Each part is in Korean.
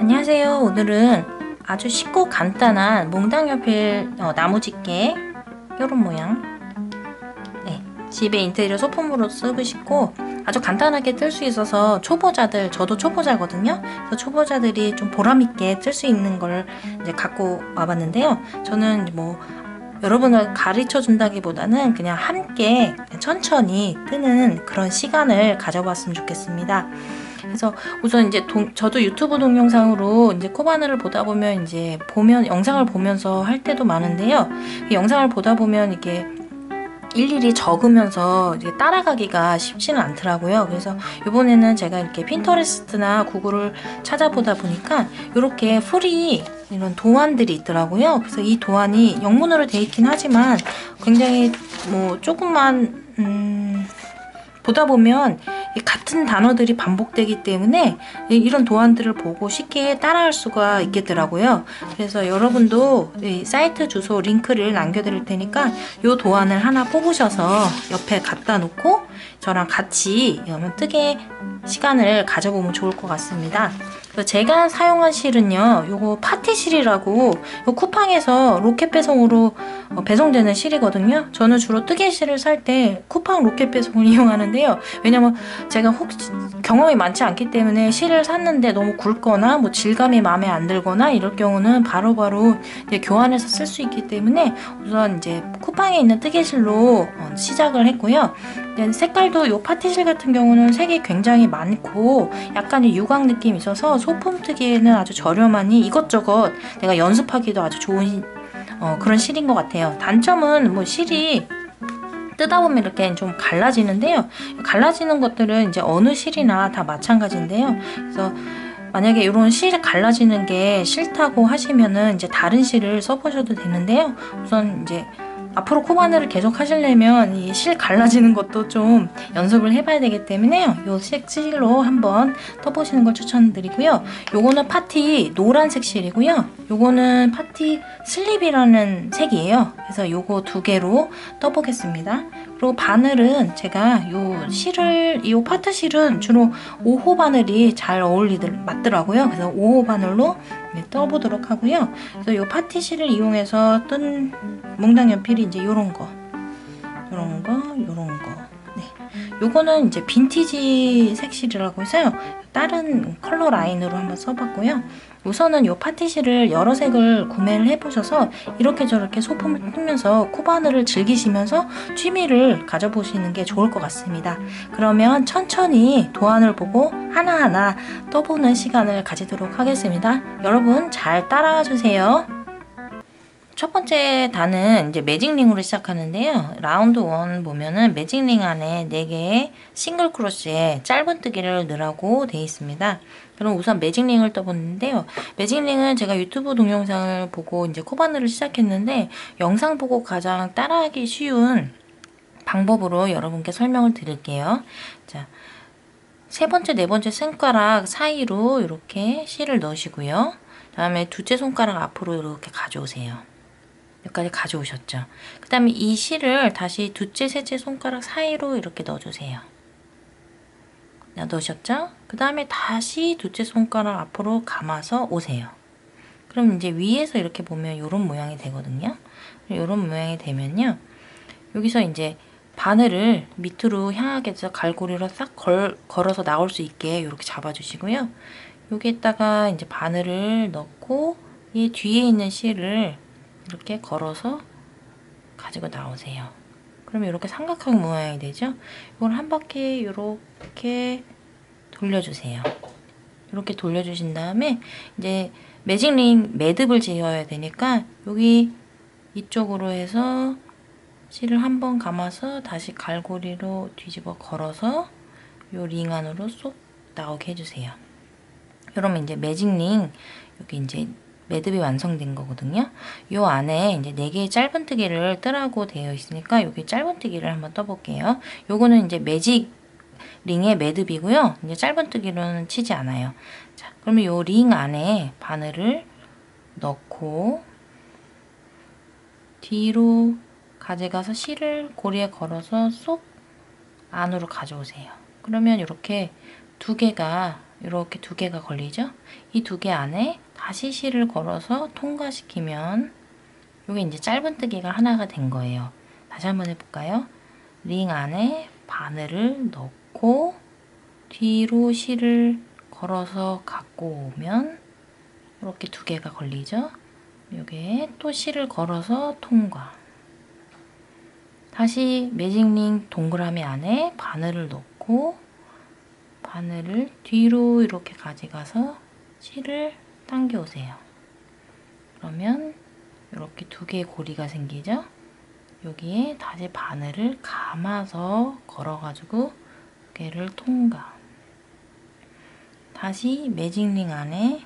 안녕하세요. 오늘은 아주 쉽고 간단한 몽땅연필 나무집게 이런 모양 집에 인테리어 소품으로 쓰고 싶고 아주 간단하게 뜰 수 있어서 초보자들, 저도 초보자거든요. 그래서 초보자들이 좀 보람있게 뜰 수 있는 걸 이제 갖고 와봤는데요. 저는 뭐 여러분을 가르쳐 준다기보다는 그냥 함께 천천히 뜨는 그런 시간을 가져봤으면 좋겠습니다. 그래서 우선 이제 저도 유튜브 동영상으로 이제 코바늘을 보다 보면 영상을 보면서 할 때도 많은데요. 영상을 보다 보면 이게 일일이 적으면서 이제 따라가기가 쉽지는 않더라고요. 그래서 이번에는 제가 이렇게 핀터레스트나 구글을 찾아보다 보니까 이렇게 프리 이런 도안들이 있더라고요. 그래서 이 도안이 영문으로 되어 있긴 하지만 굉장히 뭐 조금만 보다 보면 같은 단어들이 반복되기 때문에 이런 도안들을 보고 쉽게 따라할 수가 있겠더라고요. 그래서 여러분도 사이트 주소 링크를 남겨드릴 테니까 이 도안을 하나 뽑으셔서 옆에 갖다 놓고 저랑 같이 뜨개 시간을 가져보면 좋을 것 같습니다. 제가 사용한 실은요, 요거 파티실이라고 요 쿠팡에서 로켓 배송으로 배송되는 실이거든요. 저는 주로 뜨개 실을 살 때 쿠팡 로켓 배송을 이용하는데요. 왜냐면 제가 혹시 경험이 많지 않기 때문에 실을 샀는데 너무 굵거나 뭐 질감이 마음에 안 들거나 이럴 경우는 바로바로 교환해서 쓸 수 있기 때문에 우선 이제 쿠팡에 있는 뜨개실로 시작을 했고요. 색깔도 요 파티실 같은 경우는 색이 굉장히 많고 약간의 유광 느낌이 있어서 소품 뜨기에는 아주 저렴하니 이것저것 내가 연습하기도 아주 좋은 그런 실인 것 같아요. 단점은 뭐 실이 뜨다 보면 이렇게 좀 갈라지는데요. 갈라지는 것들은 이제 어느 실이나 다 마찬가지인데요. 그래서 만약에 이런 실 갈라지는 게 싫다고 하시면은 이제 다른 실을 써보셔도 되는데요. 우선 이제 앞으로 코바늘을 계속 하시려면 이 실 갈라지는 것도 좀 연습을 해봐야 되기 때문에요. 이 색실로 한번 떠보시는 걸 추천드리고요. 요거는 파티 노란색 실이고요. 요거는 파티 슬립이라는 색이에요. 그래서 요거 두 개로 떠보겠습니다. 그리고 바늘은 제가 요 파트 실은 주로 5호 바늘이 잘 맞더라고요. 그래서 5호 바늘로 떠보도록 하고요. 그래서 요 파티 실을 이용해서 뜬 몽땅연필이 이제 요런 거. 네. 요거는 이제 빈티지 색실이라고 해서요. 다른 컬러 라인으로 한번 써봤고요. 우선은 요 파티실을 여러 색을 구매를 해보셔서 이렇게 저렇게 소품을 뜨면서 코바늘을 즐기시면서 취미를 가져보시는 게 좋을 것 같습니다. 그러면 천천히 도안을 보고 하나하나 떠보는 시간을 가지도록 하겠습니다. 여러분 잘 따라와 주세요. 첫 번째 단은 이제 매직링으로 시작하는데요. 라운드 1 보면은 매직링 안에 4개의 싱글 크로쉬에 짧은 뜨기를 넣으라고 되어 있습니다. 그럼 우선 매직링을 떠보는데요. 매직링은 제가 유튜브 동영상을 보고 이제 코바늘을 시작했는데 영상 보고 가장 따라하기 쉬운 방법으로 여러분께 설명을 드릴게요. 자, 세 번째, 네 번째 손가락 사이로 이렇게 실을 넣으시고요. 다음에 둘째 손가락 앞으로 이렇게 가져오세요. 여기까지 가져오셨죠. 그 다음에 이 실을 다시 둘째, 셋째 손가락 사이로 이렇게 넣어주세요. 넣으셨죠? 그 다음에 다시 둘째 손가락 앞으로 감아서 오세요. 그럼 이제 위에서 이렇게 보면 이런 모양이 되거든요. 이런 모양이 되면요. 여기서 이제 바늘을 밑으로 향하게 해서 갈고리로 싹 걸어서 나올 수 있게 이렇게 잡아주시고요. 여기에다가 이제 바늘을 넣고 이 뒤에 있는 실을 이렇게 걸어서 가지고 나오세요. 그러면 이렇게 삼각형 모양이 되죠? 이걸 한 바퀴 이렇게 돌려주세요. 이렇게 돌려주신 다음에 이제 매직링 매듭을 지어야 되니까 여기 이쪽으로 해서 실을 한번 감아서 다시 갈고리로 뒤집어 걸어서 이 링 안으로 쏙 나오게 해주세요. 그러면 이제 매직링 여기 이제 매듭이 완성된 거거든요. 요 안에 이제 4개의 짧은 뜨기를 뜨라고 되어 있으니까 여기 짧은 뜨기를 한번 떠볼게요. 요거는 이제 매직 링의 매듭이고요. 이제 짧은 뜨기로는 치지 않아요. 자, 그러면 요 링 안에 바늘을 넣고 뒤로 가져가서 실을 고리에 걸어서 쏙 안으로 가져오세요. 그러면 이렇게 2개가 이렇게 두 개가 걸리죠? 이 두 개 안에 다시 실을 걸어서 통과시키면 이게 이제 짧은뜨기가 하나가 된 거예요. 다시 한번 해볼까요? 링 안에 바늘을 넣고 뒤로 실을 걸어서 갖고 오면 이렇게 두 개가 걸리죠? 여기에 또 실을 걸어서 통과. 다시 매직링 동그라미 안에 바늘을 넣고 바늘을 뒤로 이렇게 가져가서 실을 당겨 오세요. 그러면 이렇게 두 개의 고리가 생기죠? 여기에 다시 바늘을 감아서 걸어가지고 두 개를 통과. 다시 매직링 안에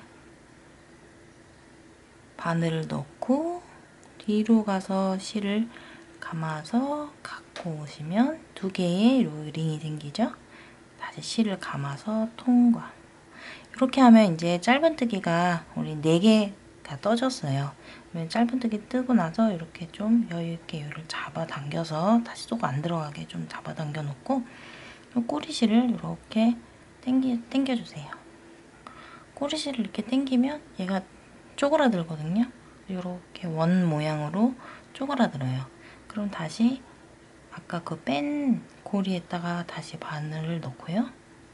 바늘을 넣고 뒤로 가서 실을 감아서 갖고 오시면 두 개의 링이 생기죠? 다시 실을 감아서 통과. 이렇게 하면 이제 짧은뜨기가 우리 4개가 떠졌어요. 그러면 짧은뜨기 뜨고 나서 이렇게 좀 여유있게 얘를 잡아당겨서 다시 쏙 안 들어가게 좀 잡아당겨 놓고 꼬리실을 이렇게 당겨주세요. 꼬리실을 이렇게 당기면 얘가 쪼그라들거든요. 이렇게 원 모양으로 쪼그라들어요. 그럼 다시 아까 그 뺀 고리에다가 다시 바늘을 넣고요.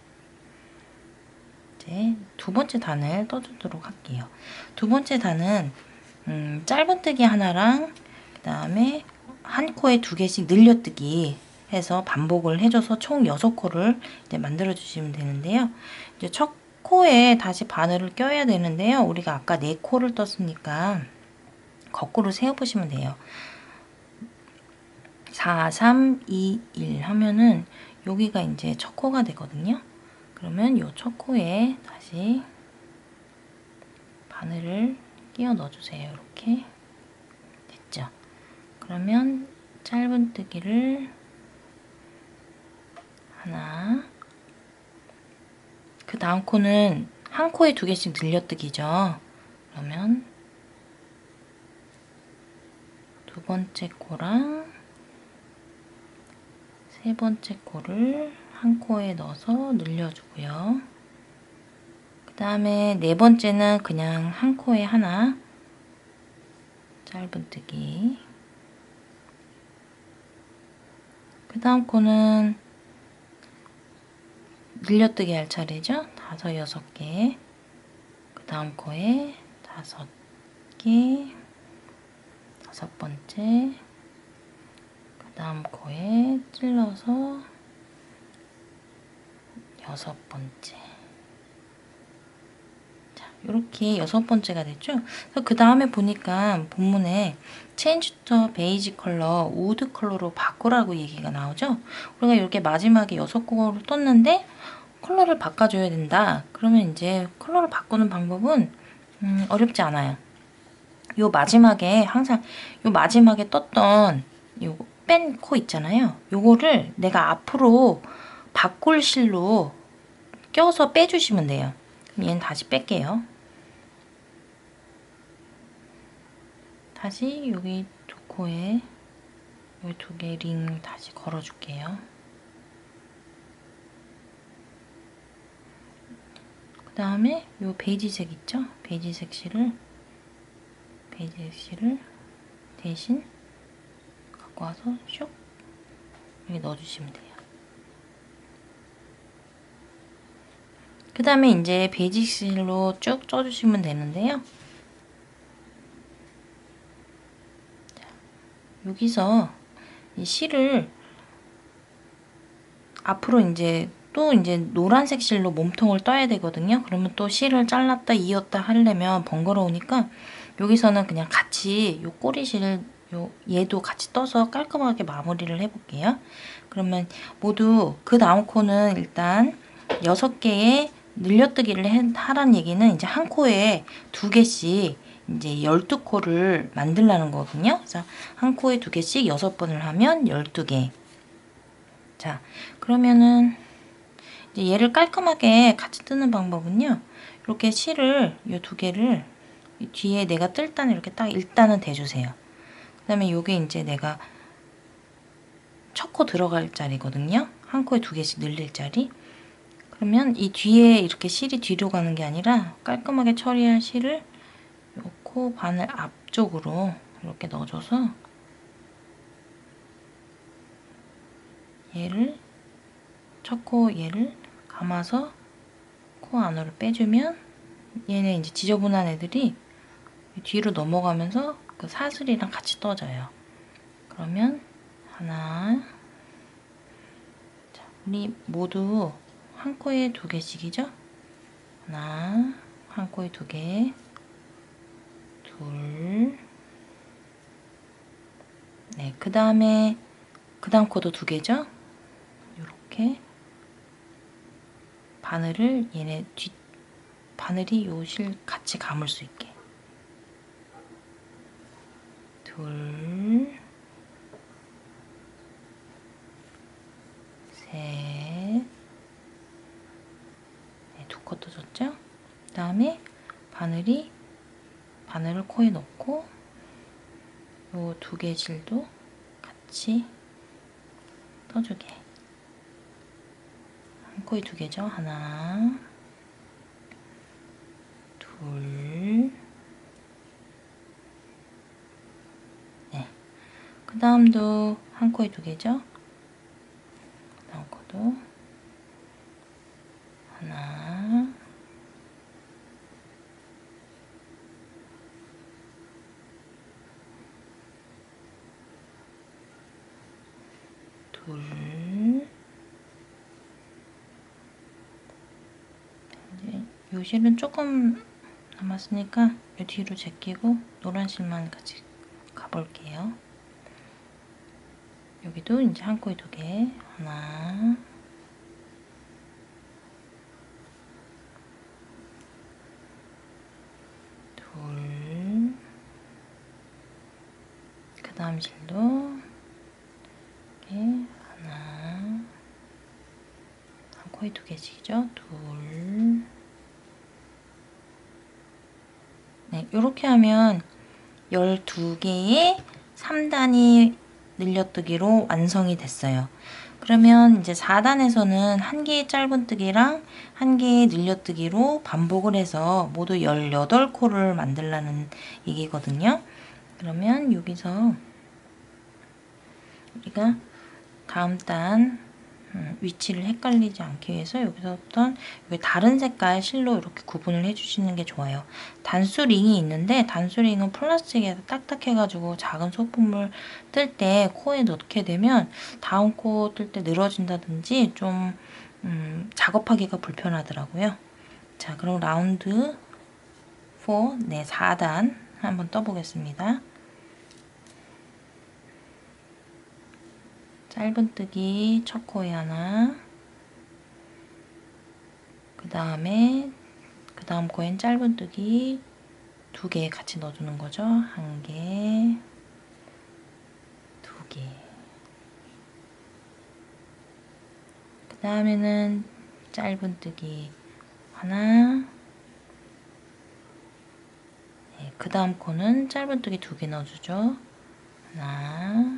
이제 두 번째 단을 떠주도록 할게요. 두 번째 단은 짧은뜨기 하나랑 그 다음에 한 코에 2개씩 늘려뜨기 해서 반복을 해줘서 총 6코를 이제 만들어 주시면 되는데요. 이제 첫 코에 다시 바늘을 껴야 되는데요. 우리가 아까 4코를 떴으니까 거꾸로 세어보시면 돼요. 4, 3, 2, 1 하면은 여기가 이제 첫 코가 되거든요. 그러면 이 첫 코에 다시 바늘을 끼워 넣어주세요. 이렇게 됐죠? 그러면 짧은뜨기를 하나, 그 다음 코는 한 코에 2개씩 늘려뜨기죠. 그러면 두 번째 코랑 세 번째 코를 한 코에 넣어서 늘려주고요. 그 다음에 네 번째는 그냥 한 코에 하나 짧은뜨기. 그 다음 코는 늘려뜨기 할 차례죠. 5, 6개. 그 다음 코에 5개. 5번째. 그 다음 코에 찔러서 6번째. 자, 이렇게 6번째가 됐죠? 그 다음에 보니까 본문에 change to beige 컬러, 우드 컬러로 바꾸라고 얘기가 나오죠? 우리가 이렇게 마지막에 6코를 떴는데 컬러를 바꿔줘야 된다. 그러면 이제 컬러를 바꾸는 방법은 어렵지 않아요. 요 마지막에 항상 요 마지막에 떴던 요 뺀 코 있잖아요. 요거를 내가 앞으로 바꿀 실로 껴서 빼주시면 돼요. 그럼 얘는 다시 뺄게요. 다시 여기 두 코에 여기 2개 링 다시 걸어줄게요. 그 다음에 요 베이지색 있죠? 베이지색 실을 대신 갖고 와서 슉 여기 넣어주시면 돼요. 그 다음에 이제 베이지 실로 쭉 쪄주시면 되는데요. 자, 여기서 이 실을 앞으로 이제 또 이제 노란색 실로 몸통을 떠야 되거든요. 그러면 또 실을 잘랐다 이었다 하려면 번거로우니까 여기서는 그냥 같이 요 꼬리실 얘도 같이 떠서 깔끔하게 마무리를 해볼게요. 그러면 모두 그 다음 코는 일단 6개의 늘려뜨기를 하란 얘기는 이제 한 코에 2개씩 이제 12코를 만들라는 거거든요. 그래서 한 코에 2개씩 6번을 하면 12개. 자, 그러면은 이제 얘를 깔끔하게 같이 뜨는 방법은요. 이렇게 실을 이 2개를 뒤에 내가 뜰 단을 이렇게 딱 일단은 대주세요. 그 다음에 요게 이제 내가 첫 코 들어갈 자리거든요. 한 코에 2개씩 늘릴 자리. 그러면 이 뒤에 이렇게 실이 뒤로 가는 게 아니라 깔끔하게 처리할 실을 요 코 바늘 앞쪽으로 이렇게 넣어줘서 얘를 첫 코 얘를 감아서 코 안으로 빼주면 얘네 이제 지저분한 애들이 뒤로 넘어가면서 그 사슬이랑 같이 떠져요. 그러면 하나, 자, 우리 모두 한 코에 2개씩이죠? 하나, 한 코에 2개, 둘, 네, 그 다음 코도 2개죠? 이렇게 바늘을 얘네 바늘이 요 실 같이 감을 수 있게 둘, 셋, 네, 2코 떠줬죠? 그 다음에 바늘을 코에 넣고 요 2개 실도 같이 떠주게. 한 코에 2개죠? 하나, 둘, 네. 그 다음도 한 코에 2개죠? 그 다음 코도 하나, 둘, 이제 요 실은 조금 남았으니까 요 뒤로 제끼고 노란 실만 같이 가볼게요. 여기도 이제 한 코에 2개, 하나, 둘, 그 다음 실도 이렇게 하나, 한 코에 2개씩이죠? 둘, 네, 이렇게 하면 12개의 3단이 늘려뜨기로 완성이 됐어요. 그러면 이제 4단에서는 1개의 짧은뜨기랑 1개의 늘려뜨기로 반복을 해서 모두 18코를 만들라는 얘기거든요. 그러면 여기서 우리가 다음 단 위치를 헷갈리지 않기 위해서 여기서부터 다른 색깔 실로 이렇게 구분을 해주시는 게 좋아요. 단수링이 있는데 단수링은 플라스틱에서 딱딱해가지고 작은 소품을 뜰 때 코에 넣게 되면 다음 코 뜰 때 늘어진다든지 좀 작업하기가 불편하더라고요. 자, 그럼 라운드 4, 네, 4단 한번 떠보겠습니다. 짧은뜨기 첫 코에 하나, 그 다음 코엔 짧은뜨기 2개 같이 넣어주는 거죠. 1개, 2개. 그 다음에는 짧은뜨기 하나, 네, 그 다음 코는 짧은뜨기 2개 넣어주죠. 하나,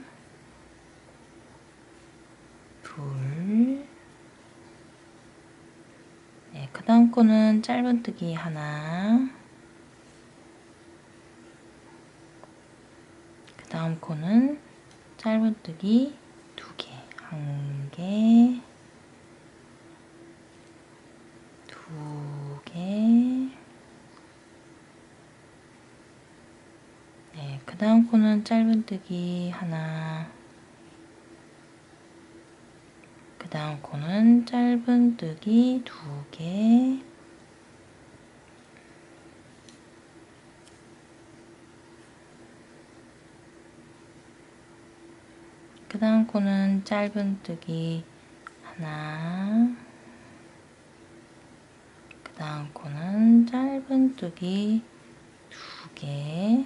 둘, 네, 그 다음 코는 짧은뜨기 하나, 그 다음 코는 짧은뜨기 2개, 1개, 2개, 네, 그 다음 코는 짧은뜨기 하나, 그 다음 코는 짧은뜨기 2개, 그 다음 코는 짧은뜨기 하나, 그 다음 코는 짧은뜨기 2개,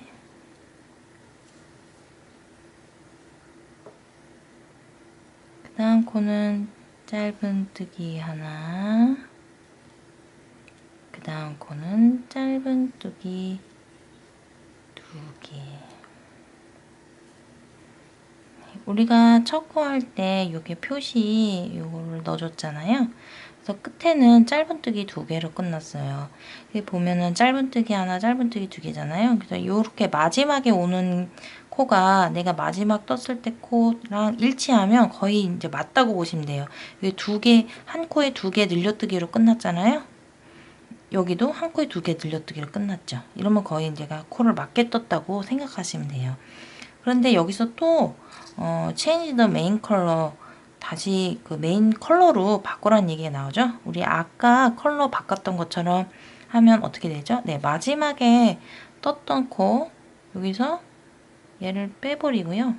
그 다음 코는 짧은뜨기 하나, 그 다음 코는 짧은뜨기 2개. 우리가 첫 코 할 때 요게 표시 요거를 넣어줬잖아요. 그래서 끝에는 짧은뜨기 2개로 끝났어요. 여기 보면은 짧은뜨기 하나, 짧은뜨기 2개잖아요. 그래서 요렇게 마지막에 오는 코가 내가 마지막 떴을 때 코랑 일치하면 거의 이제 맞다고 보시면 돼요. 여기 2개, 한 코에 2개 늘려뜨기로 끝났잖아요. 여기도 한 코에 2개 늘려뜨기로 끝났죠. 이러면 거의 제가 코를 맞게 떴다고 생각하시면 돼요. 그런데 여기서 또 change the main color, 다시 그 메인 컬러로 바꾸라는 얘기가 나오죠. 우리 아까 컬러 바꿨던 것처럼 하면 어떻게 되죠? 네, 마지막에 떴던 코 여기서 얘를 빼버리고요.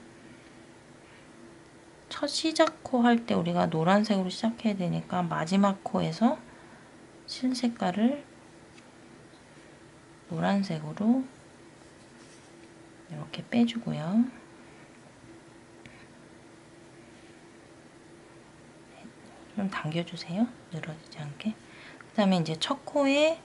첫 시작 코 할 때 우리가 노란색으로 시작해야 되니까 마지막 코에서 실 색깔을 노란색으로 이렇게 빼주고요. 좀 당겨주세요. 늘어지지 않게. 그 다음에 이제 첫 코에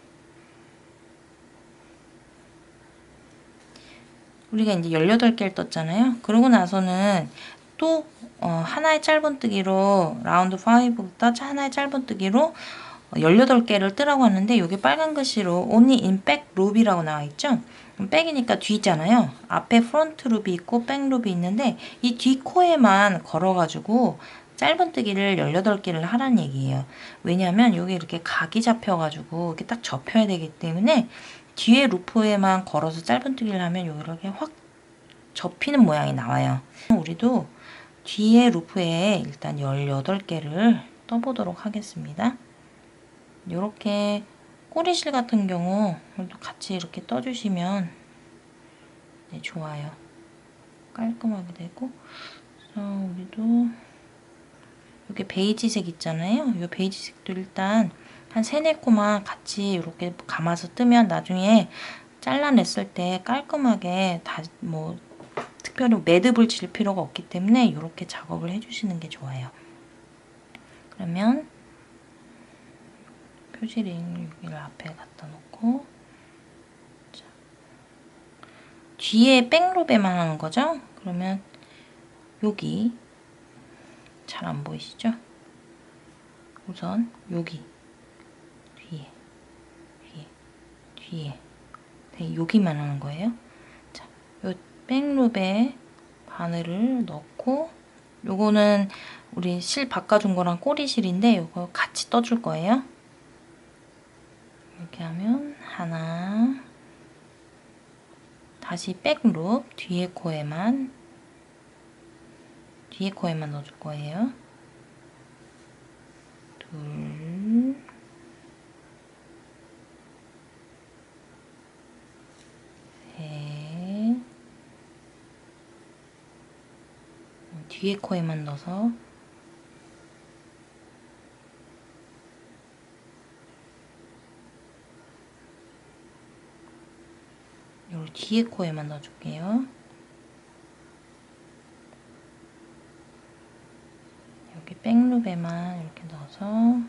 우리가 이제 18개를 떴잖아요. 그러고 나서는 또 하나의 짧은뜨기로 라운드 5부터 하나의 짧은뜨기로 18개를 뜨라고 하는데 이게 빨간 글씨로 only in back loop이라고 나와 있죠. 백이니까 뒤잖아요. 앞에 프론트 룹이 있고 백 룹이 있는데 이 뒤 코에만 걸어가지고 짧은뜨기를 18개를 하라는 얘기예요. 왜냐하면 여기 이렇게 각이 잡혀가지고 이렇게 딱 접혀야 되기 때문에 뒤에 루프에만 걸어서 짧은뜨기를 하면 여기 이렇게 확 접히는 모양이 나와요. 우리도 뒤에 루프에 일단 18개를 떠보도록 하겠습니다. 이렇게 꼬리실 같은 경우 같이 이렇게 떠주시면 네, 좋아요. 깔끔하게 되고, 그래서 우리도 이렇게 베이지색 있잖아요. 이 베이지색도 일단 한 3, 4코만 같이 이렇게 감아서 뜨면 나중에 잘라냈을 때 깔끔하게 다 뭐 특별히 매듭을 질 필요가 없기 때문에 이렇게 작업을 해주시는 게 좋아요. 그러면 표지링 여기를 앞에 갖다 놓고, 자, 뒤에 백로베만 하는 거죠? 그러면 여기 잘 안 보이시죠? 우선 여기 뒤에 여기만 하는 거예요. 자, 요 백루베 바늘을 넣고, 요거는 우리 실 바꿔준 거랑 꼬리실인데 요거 같이 떠줄 거예요. 이렇게 하면 하나, 다시 백룹 뒤에 코에만 넣어줄 거예요. 둘, 셋, 뒤에 코에만 넣어서 요 뒤에 코에만 넣어줄게요. 여기 백룹에만 이렇게 넣어서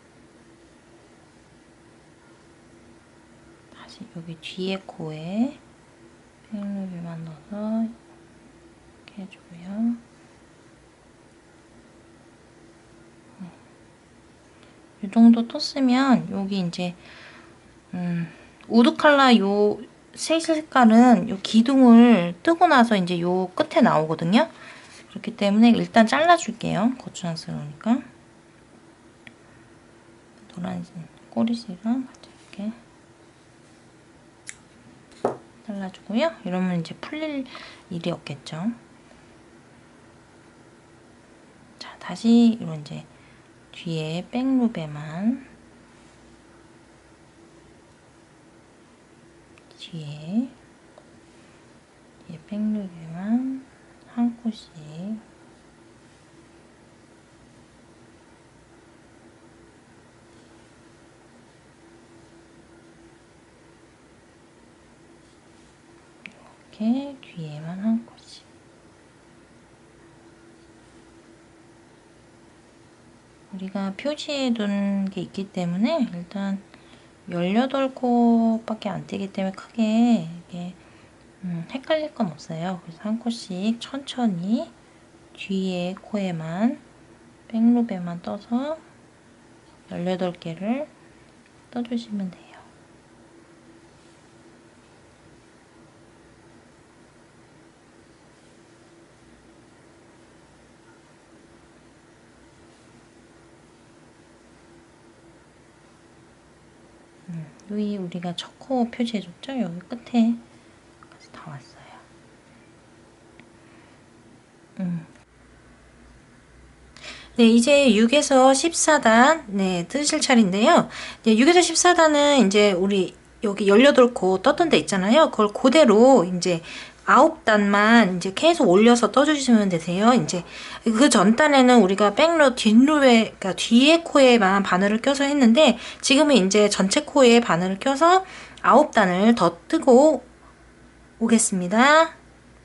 다시 여기 뒤에 코에 백룹에만 넣어서 이렇게 해주고요. 이 정도 떴으면 여기 이제 우드 컬러 요 색깔은 요 기둥을 뜨고 나서 이제 요 끝에 나오거든요. 그렇기 때문에 일단 잘라줄게요. 거추장스러우니까. 노란 꼬리실이랑 같이 이렇게 잘라주고요. 이러면 이제 풀릴 일이 없겠죠. 자, 다시 이런 이제 뒤에 백루베만 뒤에 백루베만 한 코씩 이렇게 뒤에만 한 코씩. 우리가 표시해 둔 게 있기 때문에 일단 18코밖에 안 뜨기 때문에 크게 이게 헷갈릴 건 없어요. 그래서 한 코씩 천천히 뒤에 코에만 백루베만 떠서 18개를 떠주시면 돼요. 여기 우리가 첫 코 표시해줬죠? 여기 끝에 다 왔어요. 네, 이제 6에서 14단, 네, 뜨실 차례인데요. 네, 6에서 14단은 이제 우리 여기 18코 떴던 데 있잖아요. 그걸 그대로 이제 9단만 이제 계속 올려서 떠주시면 되세요. 이제 그 전 단에는 우리가 백루, 뒷루에, 그러니까 뒤에 코에만 바늘을 껴서 했는데 지금은 이제 전체 코에 바늘을 껴서 9단을 더 뜨고 오겠습니다.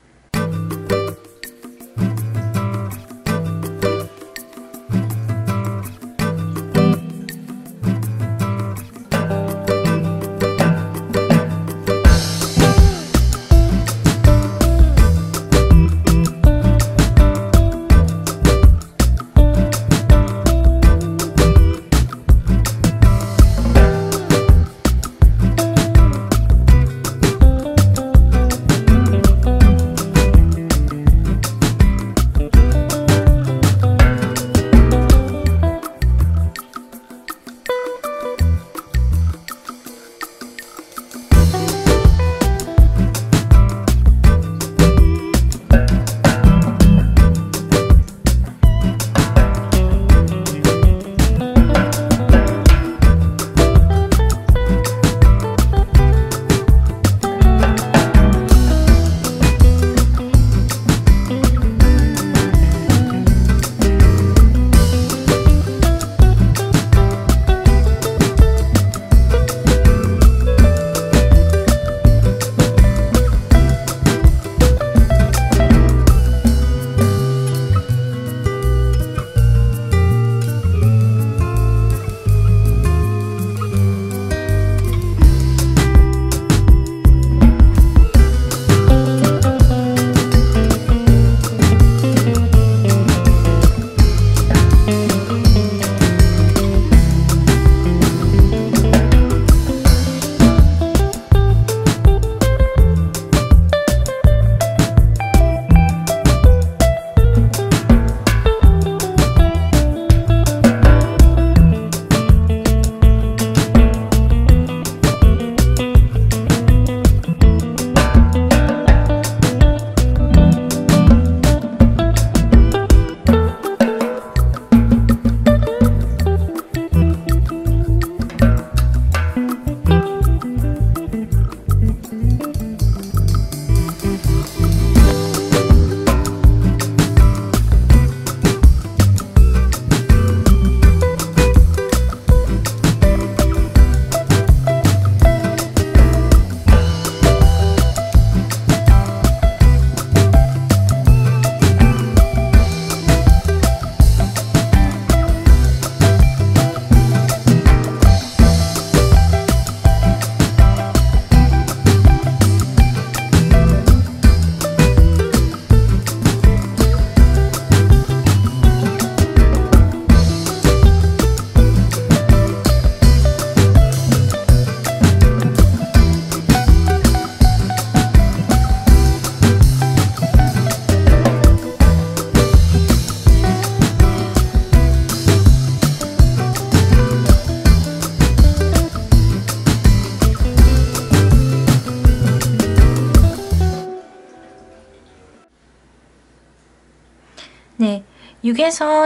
네, 6에서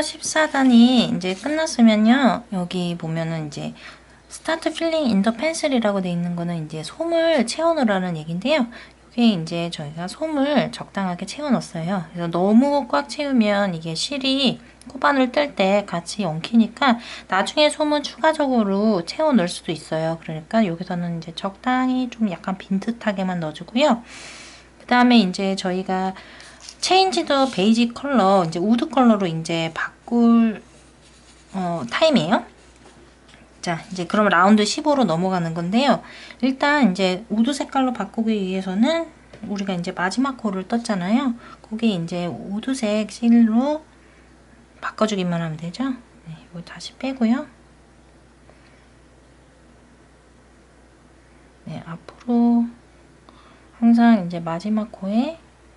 14단이 이제 끝났으면요. 여기 보면은 이제 스타트 필링 인더 펜슬이라고 돼 있는 거는 이제 솜을 채워 넣으라는 얘기인데요. 이게 이제 저희가 솜을 적당하게 채워 넣었어요. 그래서 너무 꽉 채우면 이게 실이 코바늘 뜰 때 같이 엉키니까 나중에 솜은 추가적으로 채워 넣을 수도 있어요. 그러니까 여기서는 이제 적당히 좀 약간 빈듯하게만 넣어주고요. 그 다음에 이제 저희가 체인지 더 베이지 컬러, 이제 우드 컬러로 이제 바꿀 타임이에요. 자, 이제 그럼 라운드 15로 넘어가는 건데요. 일단 이제 우드 색깔로 바꾸기 위해서는 우리가 이제 마지막 코를 떴잖아요. 거기에 이제 우드색 실로 바꿔주기만 하면 되죠. 네, 이거 다시 빼고요. 네, 앞으로 항상 이제 마지막 코에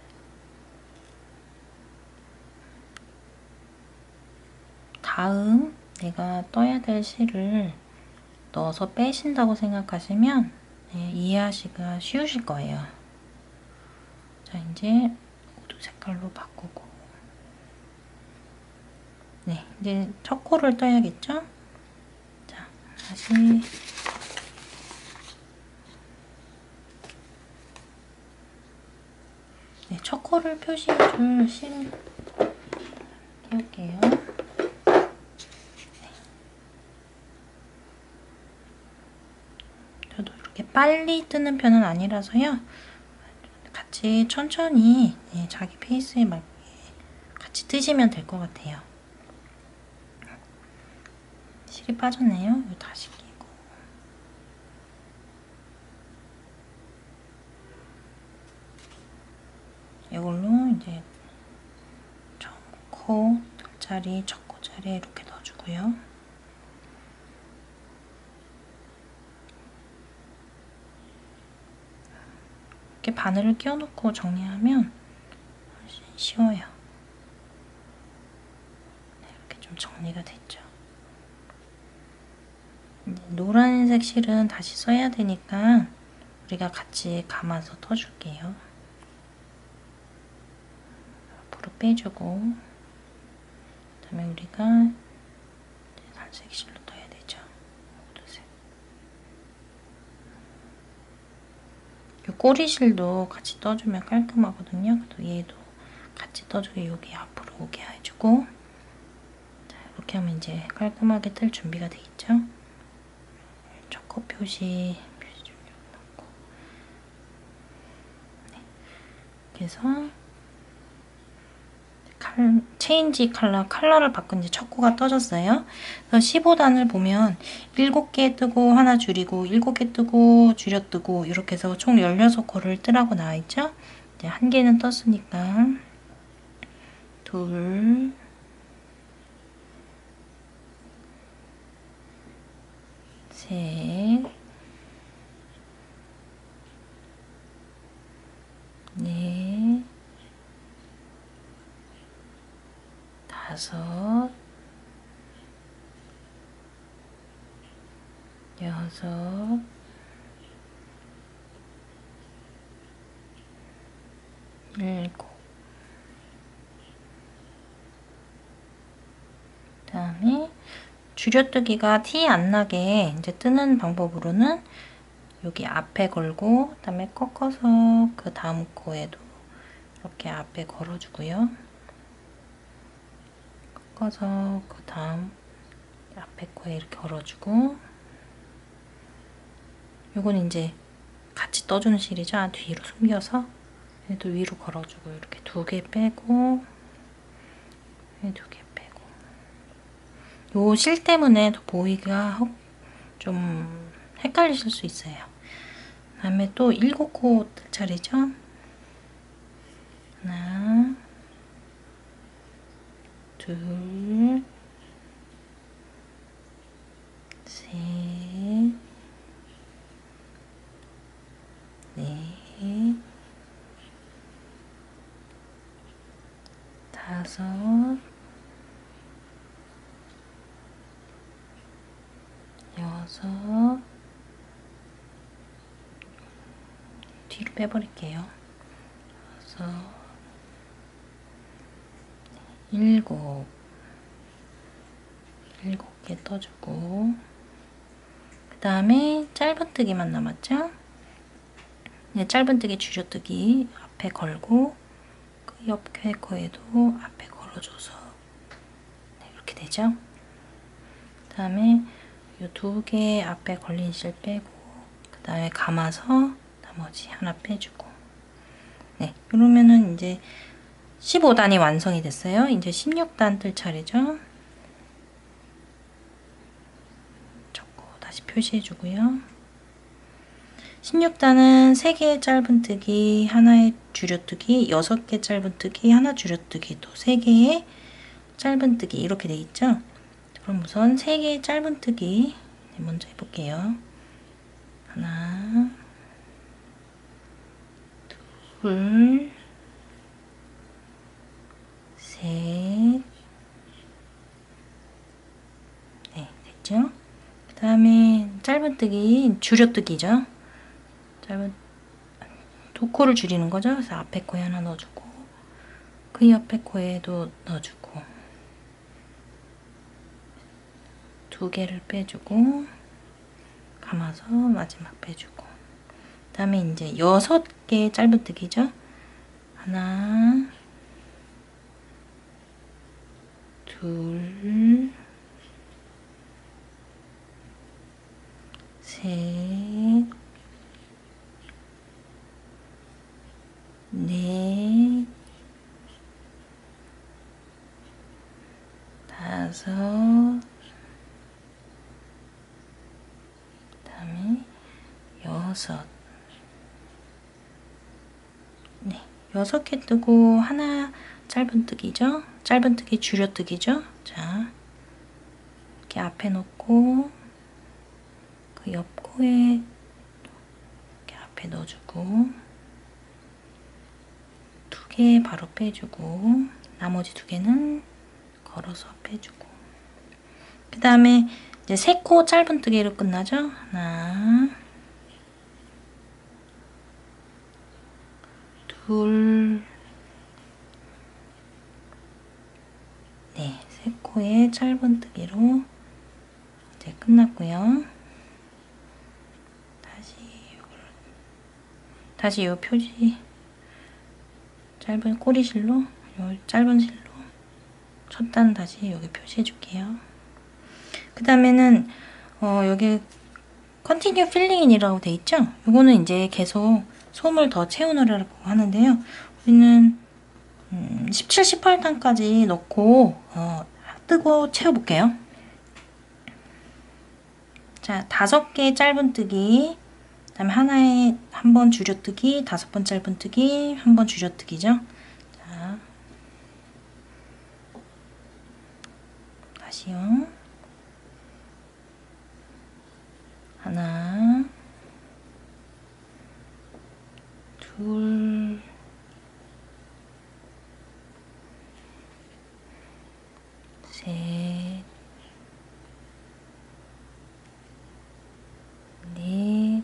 다음 내가 떠야 될 실을 넣어서 빼신다고 생각하시면 네, 이해하시기가 쉬우실 거예요. 자, 이제 우드 색깔로 바꾸고 네, 이제 첫 코를 떠야겠죠? 자, 다시 네, 첫 코를 표시해줄 실 띄울게요. 저도 이렇게 빨리 뜨는 편은 아니라서요. 같이 천천히 네, 자기 페이스에 맞게 같이 뜨시면 될 것 같아요. 실이 빠졌네요. 이거 다시 끼고 이걸로 이제 처음 코 뜰자리, 첫 코자리에 이렇게 넣어주고요. 이렇게 바늘을 끼워놓고 정리하면 훨씬 쉬워요. 네, 이렇게 좀 정리가 됐죠. 노란색 실은 다시 써야 되니까 우리가 같이 감아서 떠줄게요. 앞으로 빼주고 그다음에 우리가 살색 실로 떠야 되죠. 우드색. 이 꼬리실도 같이 떠주면 깔끔하거든요. 또 얘도 같이 떠주고 여기 앞으로 오게 해주고 자, 이렇게 하면 이제 깔끔하게 뜰 준비가 돼 있죠. 초코 표시 좀 넣고 네. 이렇게 해서 체인지 컬러를 바꾼 지 첫 코가 떠졌어요. 그래서 15단을 보면 7개 뜨고 하나 줄이고 7개 뜨고 줄여 뜨고 이렇게 해서 총 16코를 뜨라고 나와있죠. 이제 한 개는 떴으니까 둘, 셋, 넷, 다섯, 여섯, 일곱. 그다음에 줄여뜨기가 티 안 나게 이제 뜨는 방법으로는 여기 앞에 걸고 그다음에 꺾어서 그 다음 코에도 이렇게 앞에 걸어주고요. 꺾어서 그 다음 앞에 코에 이렇게 걸어주고 요건 이제 같이 떠주는 실이죠. 뒤로 숨겨서 얘도 위로 걸어주고 이렇게 2개 빼고 2개 빼고 요 실 때문에 더 보기가 좀 헷갈리실 수 있어요. 그 다음에 또 7코 뜰 차례죠. 하나, 둘, 셋, 넷, 다섯, 여섯, 뒤로 빼버릴게요. 여섯, 일곱 개 떠주고 그 다음에 짧은뜨기만 남았죠? 이제 짧은뜨기 줄여뜨기 앞에 걸고 그 옆에 코에도 앞에 걸어줘서 네, 이렇게 되죠? 그 다음에 이 2개 앞에 걸린 실 빼고 그 다음에 감아서 나머지 하나 빼주고 네, 이러면은 이제 15단이 완성이 됐어요. 이제 16단 뜰 차례죠. 적고 다시 표시해주고요. 16단은 3개의 짧은뜨기, 하나의 줄여뜨기, 6개 짧은뜨기, 하나 줄여뜨기, 또 3개의 짧은뜨기 이렇게 돼 있죠. 그럼 우선 3개의 짧은뜨기 먼저 해볼게요. 하나, 둘, 셋, 네, 됐죠? 그 다음에 짧은뜨기, 줄여뜨기죠. 두 코를 줄이는 거죠. 그래서 앞에 코에 하나 넣어주고, 그 옆에 코에도 넣어주고, 2개를 빼주고, 감아서 마지막 빼주고, 그 다음에 이제 6개 짧은뜨기죠. 하나, 둘, 셋, 넷, 다섯, 그다음에 여섯. 네, 6개 뜨고 하나 짧은뜨기죠. 짧은뜨기 줄여뜨기죠. 자, 이렇게 앞에 놓고 그 옆코에 이렇게 앞에 넣어주고 2개 바로 빼주고 나머지 2개는 걸어서 빼주고, 그 다음에 이제 3코 짧은뜨기로 끝나죠. 하나, 둘, 네, 3코의 짧은뜨기로 이제 끝났고요. 다시 이 표지 짧은 꼬리실로, 요 짧은 실로 첫 단 다시 여기 표시해 줄게요. 그 다음에는 여기 컨티뉴 필링인이라고 돼 있죠? 요거는 이제 계속 솜을 더 채우느라고 하는데요. 우리는 17, 18단까지 넣고 뜨고 채워볼게요. 자, 5개 짧은뜨기, 그 다음에 하나에 한 번 줄여뜨기, 5번 짧은뜨기, 한 번 줄여뜨기죠. 자, 다시요. 하나, 둘, 셋, 넷,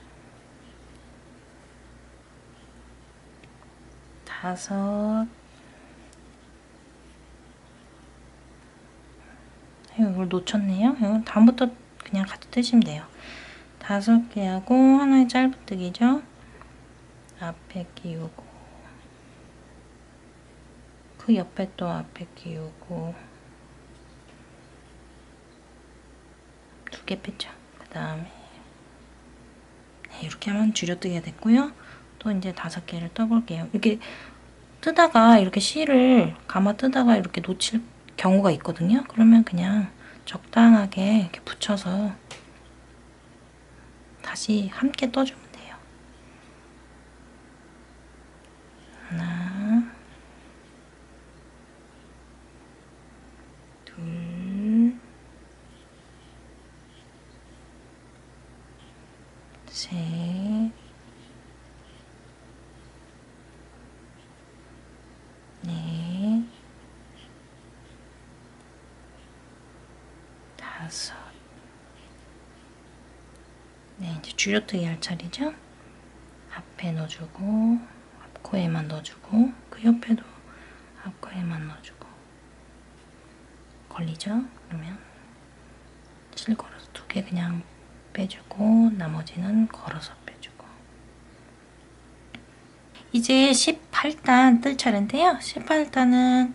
다섯. 이걸 놓쳤네요. 이거 다음부터 그냥 같이 뜨시면 돼요. 5개 하고 하나의 짧은뜨기죠. 앞에 끼우고 그 옆에 또 앞에 끼우고 2개 뺐죠. 그 다음에 이렇게 하면 줄여뜨기가 됐고요. 또 이제 5개를 떠볼게요. 이렇게 뜨다가 이렇게 실을 감아 뜨다가 이렇게 놓칠 경우가 있거든요. 그러면 그냥 적당하게 이렇게 붙여서 다시 함께 떠주면 돼요. 하나, 둘, 셋, 넷, 다섯. 네, 이제 줄여뜨기 할 차례죠. 앞에 넣어주고 앞코에만 넣어주고 그 옆에도 앞코에만 넣어주고 걸리죠? 그러면 실 걸어서 2개 그냥 빼주고 나머지는 걸어서 빼주고. 이제 18단 뜰 차례인데요. 18단은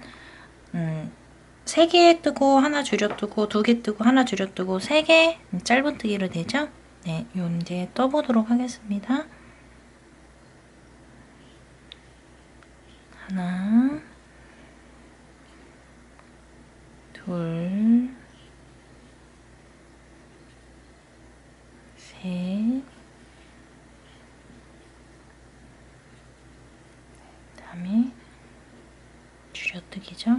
3개 뜨고 하나 줄여뜨고 2개 뜨고 하나 줄여뜨고 3개 짧은뜨기로 되죠? 네, 요 이제 떠보도록 하겠습니다. 하나, 둘, 셋, 보이시죠?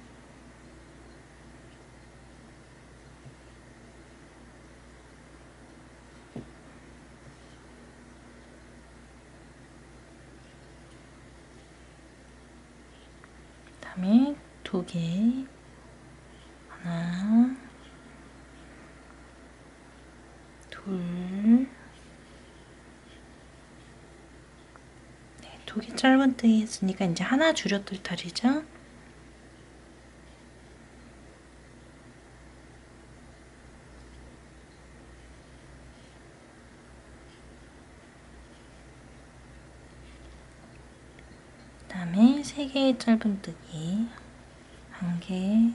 그다음에 2개, 하나, 둘, 네, 2개 짧은뜨기 했으니까 이제 하나 줄여뜰 탈이죠. 그다음에 3개의 짧은뜨기, 1개,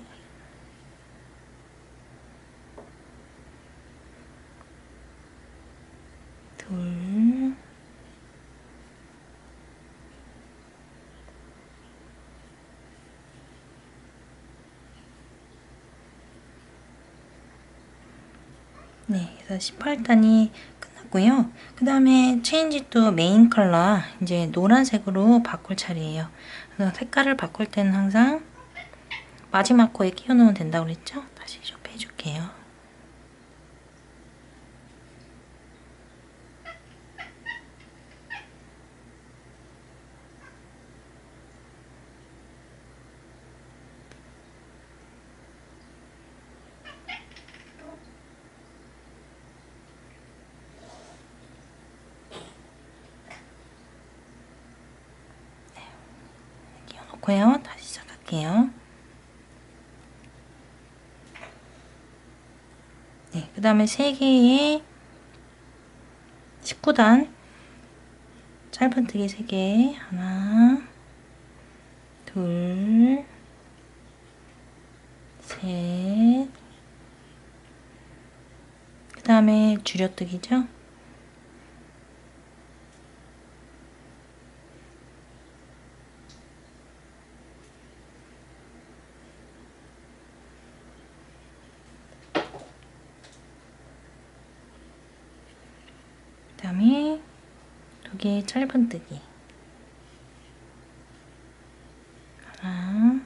둘, 네, 그래서 18단이 끝났고요. 그 다음에 체인지 투 메인 컬러, 이제 노란색으로 바꿀 차례예요. 그래서 색깔을 바꿀 때는 항상 마지막 코에 끼워 넣으면 된다고 그랬죠? 다시 좀 해줄게요. 고요. 다시 시작할게요. 네, 그 다음에 3개의 19단 짧은뜨기 3개, 하나, 둘, 셋, 그 다음에 줄여뜨기죠. 그 다음에 2개의 짧은뜨기, 하나,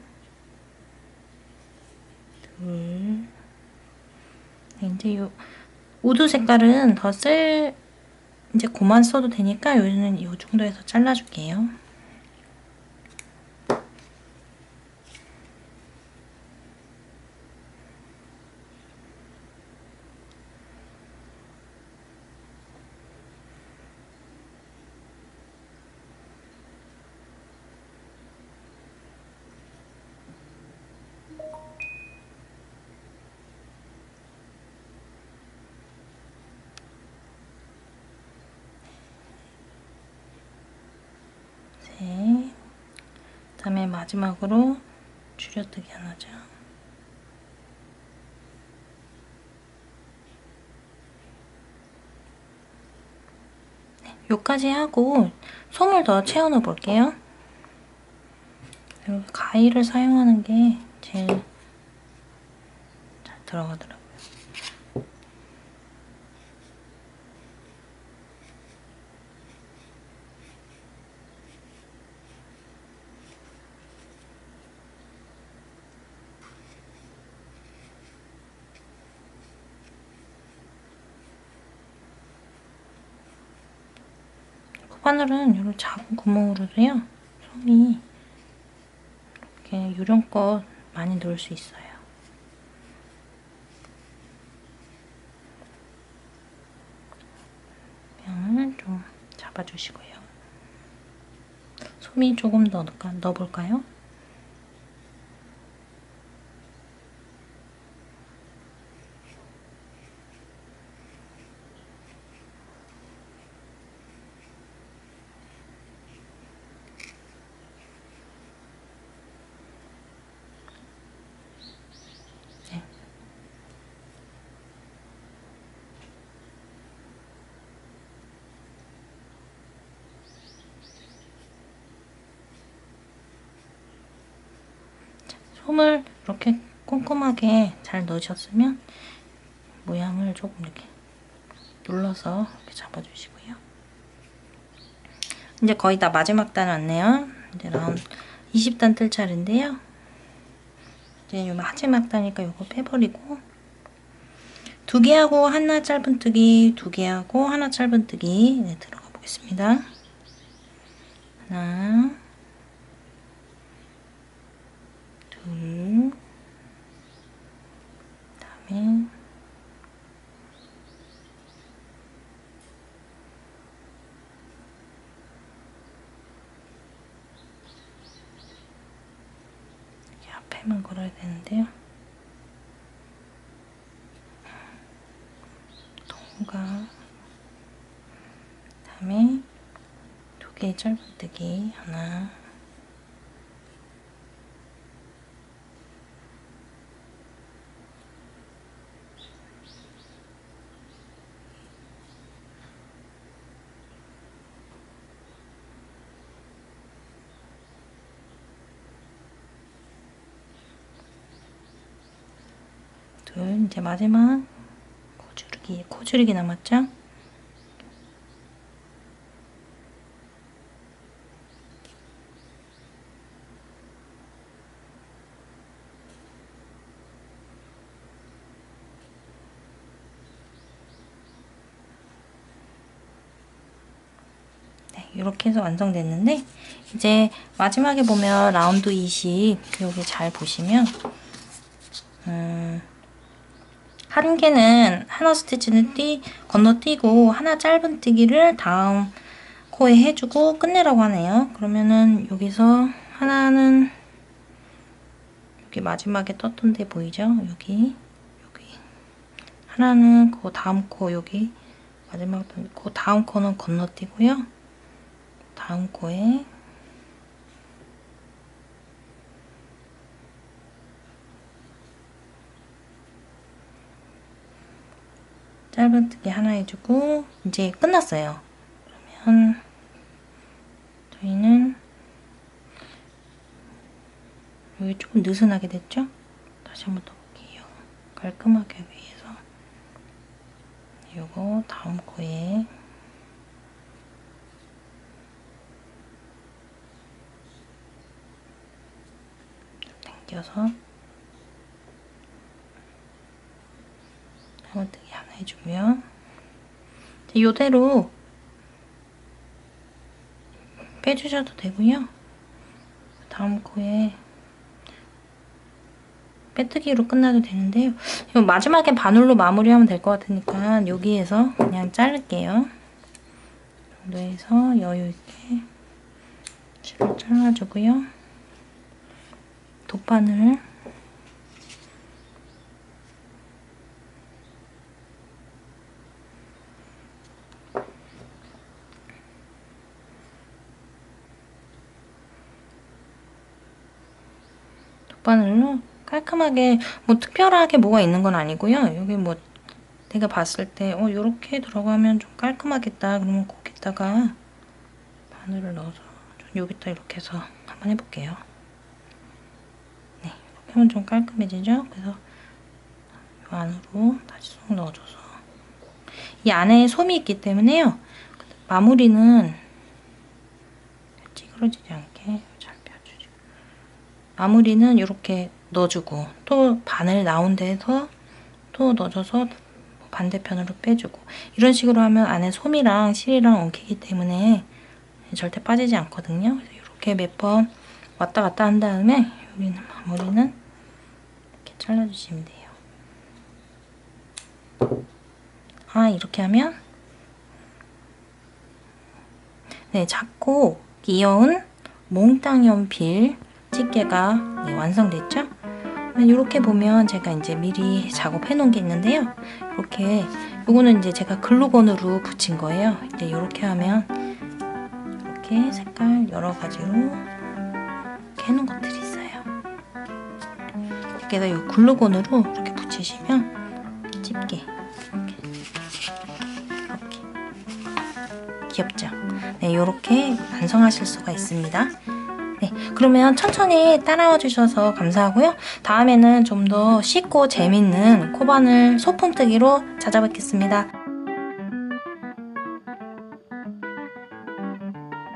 둘, 네, 이제 요 우드 색깔은 더 이제 그만 써도 되니까 여기는 요 정도에서 잘라줄게요. 네. 그다음에 마지막으로 줄여뜨기 하나죠. 네, 요까지 하고 솜을 더 채워 넣어 볼게요. 여기 가위를 사용하는 게 제일 잘 들어가더라고요. 코바늘은 이런 작은 구멍으로도요, 솜이 이렇게 요령껏 많이 넣을 수 있어요. 모양을 좀 잡아주시고요. 솜이 조금 더 넣어볼까요? 네. 솜을 이렇게 꼼꼼하게 잘 넣으셨으면 모양을 조금 이렇게 눌러서 이렇게 잡아주시고요. 이제 거의 다 마지막 단 왔네요. 이제 라운드 20단 뜰 차례인데요. 이제 요 마지막다니까 요거 빼버리고 2개 하고 하나 짧은뜨기, 2개 하고 하나 짧은뜨기. 네, 들어가 보겠습니다. 하나, 둘, 그다음에 여기 앞에만 걸어야 되는데요. 동가, 그다음에 2개의 짧은뜨기 하나, 둘, 이제 마지막 코줄이기 남았죠? 네, 이렇게 해서 완성됐는데 이제 마지막에 보면 라운드 20 여기 잘 보시면 한 개는 하나 스티치는 건너뛰고 하나 짧은뜨기를 다음 코에 해주고 끝내라고 하네요. 그러면은 여기서 하나는 여기 마지막에 떴던 데 보이죠? 여기 하나는 그 다음 코 여기 마지막 그 다음 코는 건너뛰고요. 다음 코에 짧은뜨기 하나 해주고 이제 끝났어요. 그러면 저희는 여기 조금 느슨하게 됐죠? 다시 한번 더 볼게요. 깔끔하게 하기 위해서 요거 다음 코에 당겨서 짧은뜨기 하나 해주고요. 이대로 빼주셔도 되고요. 다음 코에 빼뜨기로 끝나도 되는데요. 마지막에 바늘로 마무리하면 될 것 같으니까 여기에서 그냥 자를게요. 이 정도에서 여유있게 실을 잘라주고요. 돗바늘 돗바늘로 깔끔하게 뭐 특별하게 뭐가 있는 건 아니고요. 여기 뭐 내가 봤을 때 요렇게 들어가면 좀 깔끔하겠다. 그러면 거기다가 바늘을 넣어서 여기다 이렇게 해서 한번 해볼게요. 네, 이렇게 하면 좀 깔끔해지죠? 그래서 요 안으로 다시 쏙 넣어줘서 이 안에 솜이 있기 때문에요. 마무리는 찌그러지지 않게 잘 펴주죠. 마무리는 이렇게 넣어주고 또 바늘 나온 데에서 또 넣어줘서 반대편으로 빼주고 이런 식으로 하면 안에 솜이랑 실이랑 엉키기 때문에 절대 빠지지 않거든요. 그래서 이렇게 몇 번 왔다 갔다 한 다음에 여기는 마무리는 이렇게 잘라주시면 돼요. 이렇게 하면 네, 작고 귀여운 몽땅 연필 집게가 완성됐죠? 이렇게 보면 제가 이제 미리 작업해 놓은 게 있는데요. 이렇게 요거는 이제 제가 글루건으로 붙인 거예요. 이제 이렇게 하면 이렇게 색깔 여러 가지로 이렇게 해놓은 것들이 있어요. 이렇게 해서 이 글루건으로 이렇게 붙이시면 집게 이렇게 귀엽죠? 네, 이렇게 완성하실 수가 있습니다. 네, 그러면 천천히 따라와 주셔서 감사하고요. 다음에는 좀 더 쉽고 재밌는 코바늘 소품뜨기로 찾아뵙겠습니다.